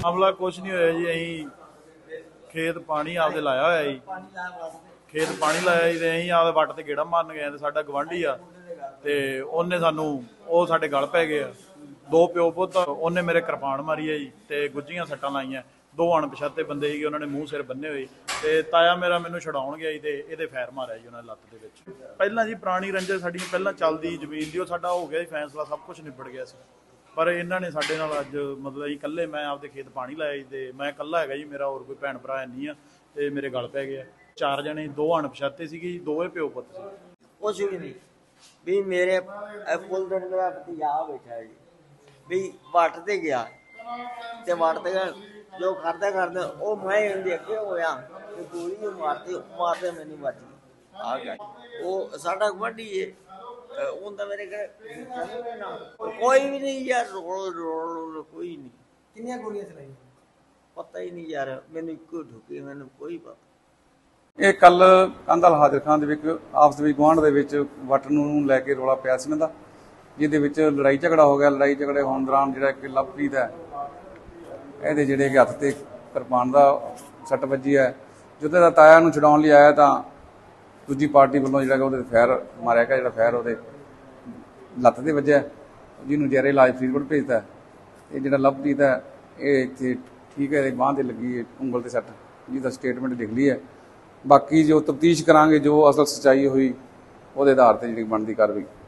मामला कुछ नहीं होया जी। अं खेत पानी आपदे लाया होया जी, खेत पानी लाया जी, अं आपदे वट ते गेड़ा मारन गए। साडा गवांढी आ ते उन्हें सानू वो साडे गल पै गए। दो प्यो पुत, उन्हें मेरे कृपान मारी है जी ते गुज्जियां सट्टां लाइयां। दो अणपछाते बंदे ही, उन्होंने मूँह सिर बन्ने हुए ते ताया मेरा मैनू छुड़ाउण गया जी ते इहदे फैर मारिया जी उन्हें लत्त दे विच। पहलां जी पुरानी रंजस साडी पहलां चलदी जमीन दी, साडा हो गया जी फैसला, सब कुछ निबड़ गया सी। पर इन्हों ने साडे नाल अज मतलब असीं कल्ले, मैं आपदे खेत पानी लाया जी ते मैं कल्ला हैगा जी, मेरा होर कोई भैन भरा है नहीं आ ते मेरे गल पै गया। चार जने, दो अणपछाते सीगे जी, दोवें प्यो पुत्त सी। कुछ भी नहीं भी मेरे फुल दिन मेरा भतीजा बैठा है जी भी वट ते गया ते वट ते जो करते करते वो मैं अगे होया ते गोली मारती मारते मैनू बच गई आ गया। वो साडा गुआढ़ी है उनका मेरे कोई भी नहीं यार, रोल कोई नहीं। कितनी गोलियां चलाई? पता ही नहीं यार, मैनू इको ढुकी, मैनू कोई पता। ਇਹ ਕੱਲ ਕੰਧਲ ਹਾਜ਼ਰ ਖਾਨ ਦੇ ਵਿੱਚ ਆਪਸ ਵਿੱਚ ਗੁਆਂਢ ਦੇ ਵਿੱਚ ਵਟ ਨੂੰ ਲੈ ਕੇ ਰੌਲਾ ਪਿਆ ਸੀ ਇਹਨਾਂ ਦਾ, ਜਿਹਦੇ ਵਿੱਚ ਲੜਾਈ ਝਗੜਾ ਹੋ ਗਿਆ। ਲੜਾਈ ਝਗੜੇ ਹੋਣ ਦੌਰਾਨ ਜਿਹੜਾ ਕਿ ਲਵਪ੍ਰੀਤ ਹੈ, ਇਹਦੇ ਜਿਹੜੇ ਕਿ ਹੱਥ ਤੇ ਕਿਰਪਾਨ ਦਾ ਸੱਟ ਵੱਜੀ ਹੈ। ਜਦੋਂ ਦਾ ਤਾਇਆ ਨੂੰ ਛਡਾਉਣ ਲਈ ਆਇਆ ਤਾਂ ਦੂਜੀ ਪਾਰਟੀ ਵੱਲੋਂ ਜਿਹੜਾ ਕਿ ਉਹਦੇ ਫੈਰ ਮਾਰਿਆ ਗਿਆ, ਜਿਹੜਾ ਫੈਰ ਉਹਦੇ ਲੱਤ ਤੇ ਵੱਜਿਆ, ਜਿਹਨੂੰ ਜ਼ੇਰੇ ਇਲਾਜ ਫਰੀਦਕੋਟ ਭੇਜਤਾ। ਇਹ ਜਿਹੜਾ ਲਵਪ੍ਰੀਤ ਹੈ ਇਹ ਇੱਥੇ ਠੀਕ ਹੈ, ਇਹਦੇ ਬਾਂਹ ਤੇ ਲੱਗੀ ਹੈ ਉਂਗਲ ਤੇ ਸੱਟ, ਜਿਹਦਾ ਸਟੇਟਮੈਂਟ ਲਿਖ ਲਈ ਹੈ। ਬਾਕੀ ਜੋ ਤਫਤੀਸ਼ ਕਰਾਂਗੇ, ਜੋ ਅਸਲ ਸੱਚਾਈ ਹੋਈ ਉਹਦੇ ਆਧਾਰ ਤੇ ਜਿਹੜੀ ਬਣਦੀ ਕਾਰਵਾਈ